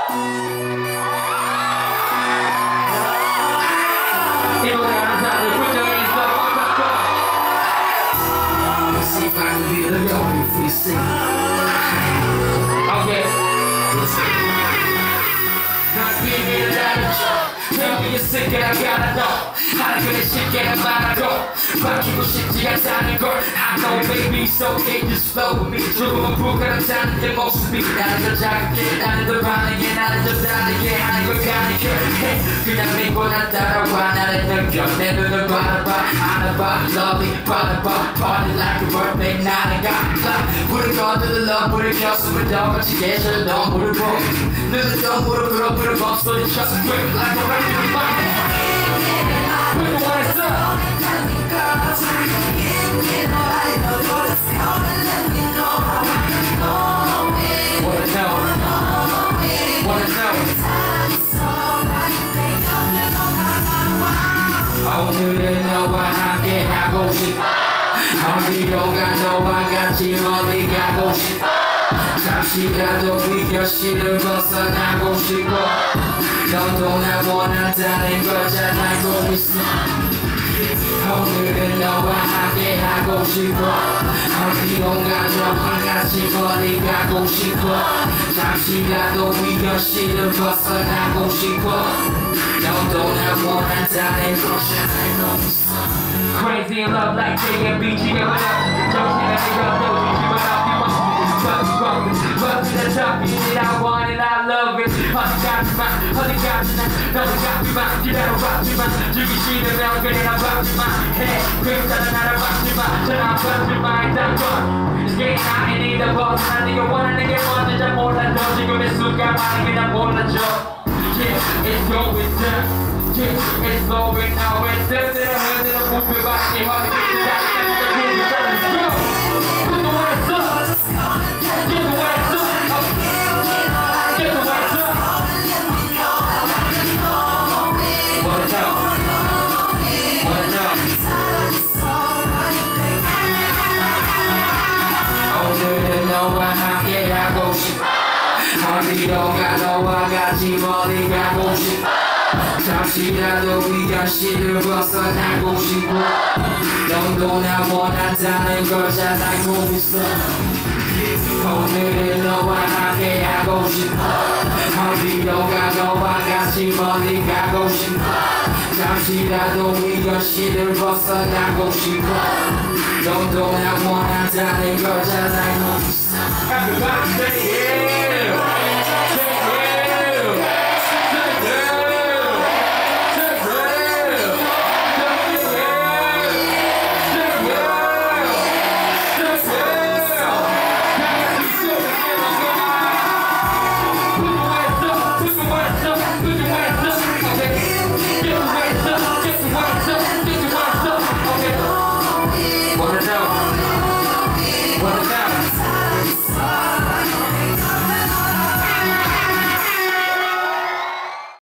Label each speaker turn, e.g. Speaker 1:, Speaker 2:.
Speaker 1: 이 노래 하는 사람들 put your hands up, up, up.
Speaker 2: Let's see if I can be the dog if we sing.
Speaker 1: Okay.
Speaker 2: Now give me that. Tell me you're sick and I gotta know. 하나 그래 쉽게 말하고 바뀌고 싶지 않다는 걸 I know baby so okay just flow with me 조금은 불가능한 내 모습이 나는 더 작게 나는 더 반하게 나는 더 다르게 하는 걸 가리켜 그냥 믿고 난 따라와 나를 느껴 내 눈을 바라봐 안아봐 lovely 바라봐 party like a birthday 나는 감사 불을 꺼두는 love 불을 켰으면 더 멋지게 저 너 물을 보 눈을 떠 무릎 꿇어 불을 범소리쳐 Quick like a regular body
Speaker 1: Put the hands up. Wanna know? Wanna know?
Speaker 2: 오늘은 너와 함께 하고 싶어 어디론가 너와 같이 어디 가고 싶어 잠시라도 비교실을 벗어나고 싶어 너도 나 원한다는 걸 잘 알고 있어 오늘은 너와 함께 하고 싶어 어디론가 너와 같이 어디 가고 싶어 잠시라도 비교실을 벗어나고 싶어 너도 나 원한다는 걸 잘 알고 있어
Speaker 1: Crazy in love like J&B, what up? Don't get it, girl, don't you give it up, you want me to fuck you up. Love to the top, you need it, I want it, I love it. Honey got me mine, honey got me now, 너도 got me mine, you better rock me mine. 주기 싫으면 그래 나 rock me mine. Hey, 괜찮아 나를 rock me mine, 전화 rock me mine, that's one. This game I ain't need a boss, 난 네가 원하는 게 뭔지 잘 몰라도 지금 이 순간 많이 그냥 몰라줘. Yeah, it's going down. Yeah, it's going now, it's just in a hand in a movie back in my
Speaker 2: 어디론가 너와 같이 어디 가고 싶어 잠시라도 비교실을 벗어나고 싶어 너도 나 원한다는 걸 잘 알고 있어 오늘은 너와 함께 하고 싶어 어디론가 너와 같이 어디 가고 싶어 잠시라도 비교실을 벗어나고 싶어 너도 나 원한다는 걸 잘 알고 있어
Speaker 1: Everybody say yeah.